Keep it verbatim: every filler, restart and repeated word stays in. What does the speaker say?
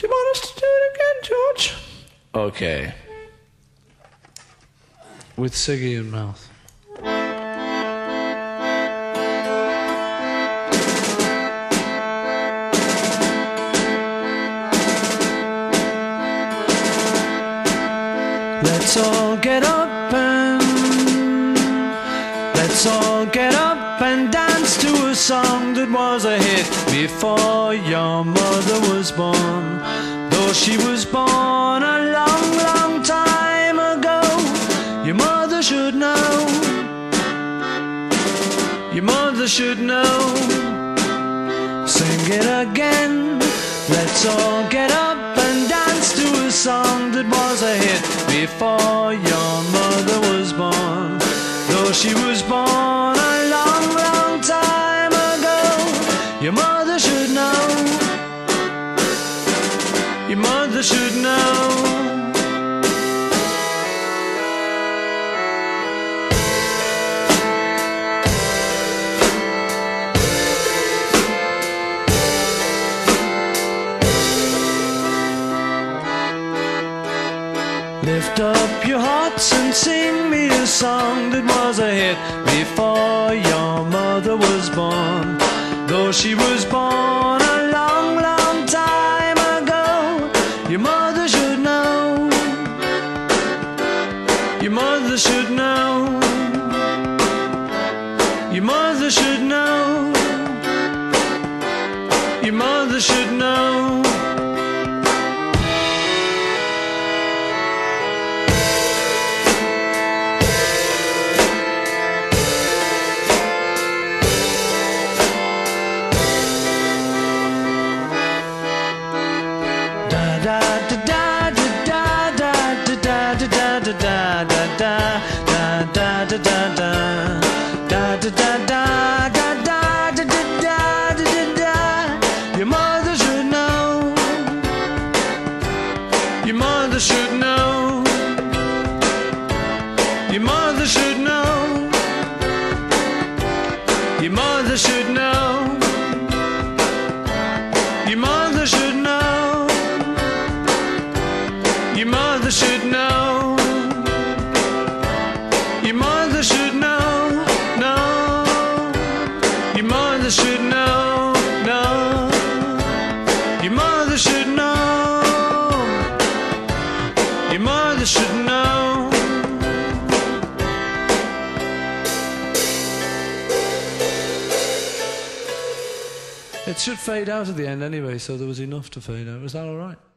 Do you want us to do it again, George? Okay. With Siggy in mouth. Let's all get up and let's all get up and dance to a song that was a hit before your mother was born. Though she was born a long, long time ago, your mother should know. Your mother should know. Sing it again. Let's all get up and dance to a song that was a hit before your mother was born. Though she was born a long, long time ago, your mother should know. Your mother should know. Lift up your hearts and sing me a song that was a hit before your mother was born. Though she was born a long, long time ago, your mother should know. Your mother should know. Your mother should know. Your mother should know. Your mother should know. Your mother should know. Your mother should know. Your mother should know. Your mother should know. Your mother should know. Your mother should know. No. Your mother should know. No. Your mother should know. Your mother should know. It should fade out at the end anyway, so there was enough to fade out. Was that all right?